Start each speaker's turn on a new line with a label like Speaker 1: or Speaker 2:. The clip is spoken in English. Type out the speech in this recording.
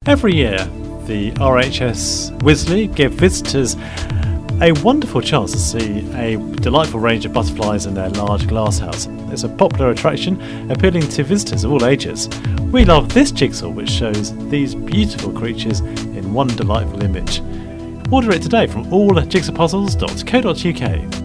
Speaker 1: Every year, the RHS Wisley give visitors a wonderful chance to see a delightful range of butterflies in their large glasshouse. It's a popular attraction appealing to visitors of all ages. We love this jigsaw which shows these beautiful creatures in one delightful image. Order it today from alljigsawpuzzles.co.uk.